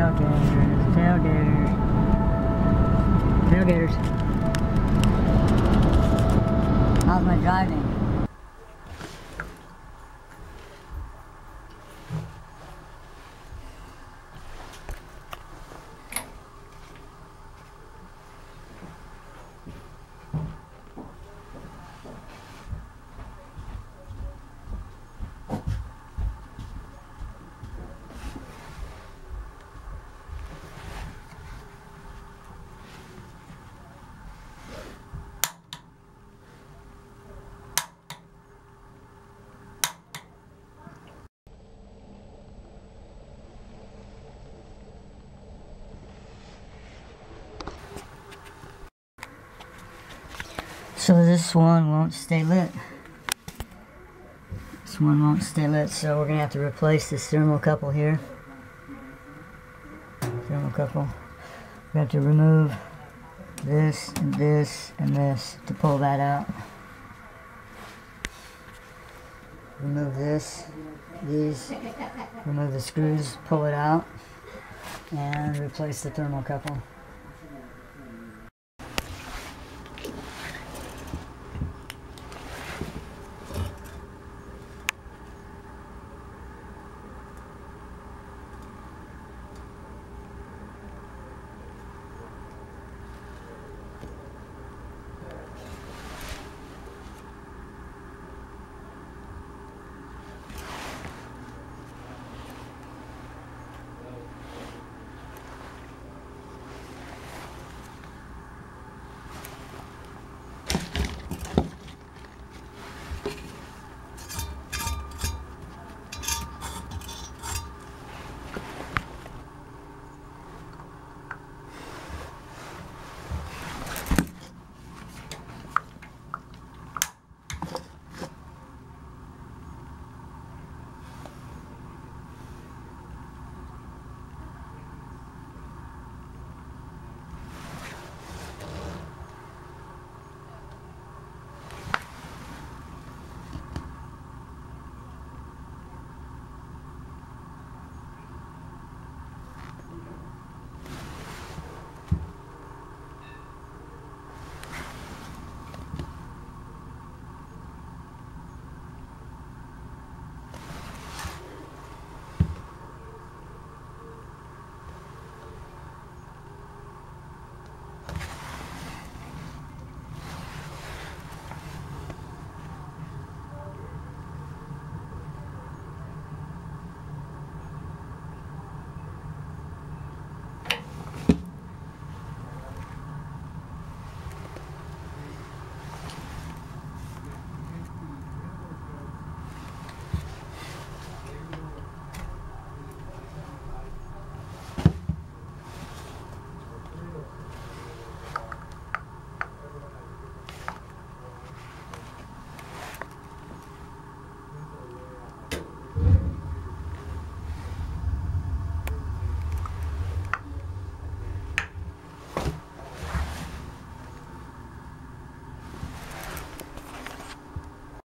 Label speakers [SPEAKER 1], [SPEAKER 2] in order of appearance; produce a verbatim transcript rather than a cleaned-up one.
[SPEAKER 1] Tailgaters, tailgaters, tailgaters. How's my driving? So this one won't stay lit. This one won't stay lit, so we're gonna have to replace this thermocouple here. Thermocouple. We have to remove this and this and this to pull that out. Remove this, these, remove the screws, pull it out, and replace the thermocouple.